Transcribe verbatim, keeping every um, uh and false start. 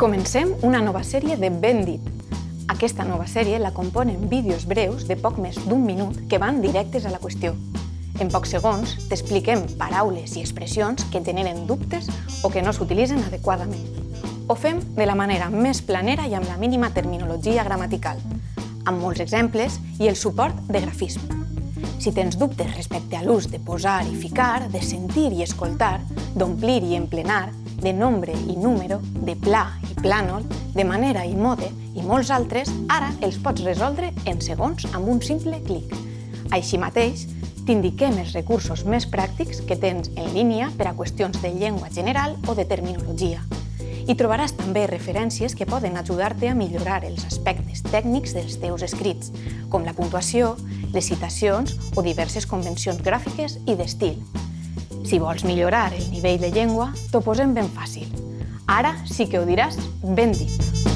Comencem una nova sèrie de Ben dit. Aquesta nova sèrie la componen vídeos breus de poc més d'un minut que van directes a la qüestió. En pocs segons t'expliquem paraules i expressions que generen dubtes o que no s'utilitzen adequadament. Ho fem de la manera més planera i amb la mínima terminologia gramatical, amb molts exemples i el suport de grafisme. Si tens dubtes respecte a l'ús de posar i ficar, de sentir i escoltar, d'omplir i emplenar, de nombre i número, de pla i plànol, de manera i mode i molts altres, ara els pots resoldre en segons amb un simple clic. Així mateix, t'indiquem els recursos més pràctics que tens en línia per a qüestions de llengua general o de terminologia. Hi trobaràs també referències que poden ajudar-te a millorar els aspectes tècnics dels teus escrits, com la puntuació, les citacions o diverses convencions gràfiques i d'estil. Si vols millorar el nivell de llengua, t'ho posem ben fàcil. Ara sí que ho diràs ben dit.